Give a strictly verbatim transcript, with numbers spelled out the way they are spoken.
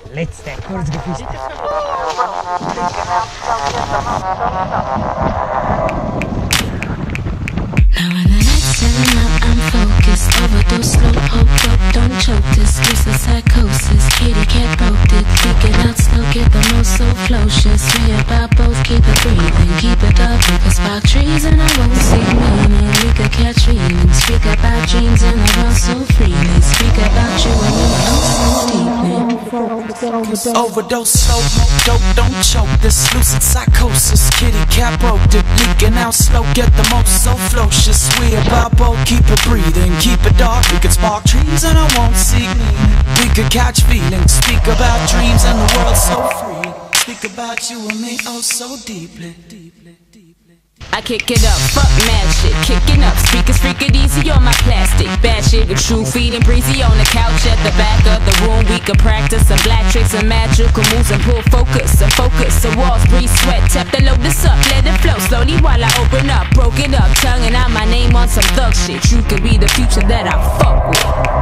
Letzte, kurzgefischt. Now when the lights setting up, I'm focused. Overdose, slow, hope, hope, don't choke this. This is psychosis, kitty cat broke it. Kick it out slow, get the most so flocious. We about both, keep it breathing, keep it up. We could spark trees and I won't see meaning. We could catch feelings, speak about dreams and I run so freely. Speak about you and me, oh so deeply. Overdose, slow, dope, don't choke this. Lucid psychosis, kitty cat broke it. Leaking out slow, get the most so flocious. We about both, keep it breathing, keep it dark. We could spark trees and I won't see meaning. We could catch feelings, speak about dreams and the world so free. Speak about you and me, oh so deeply. I kick it up, fuck mad shit, kicking up speakers, freak it easy on my plastic. Bad shit with true feeding breezy on the couch at the back of the room. We can practice some black tricks and magical moves and pull focus and focus. The walls breathe sweat, tap the load this up, let it flow slowly while I open up. Broke it up, tonguing out my name on some thug shit. You could be the future that I fuck with.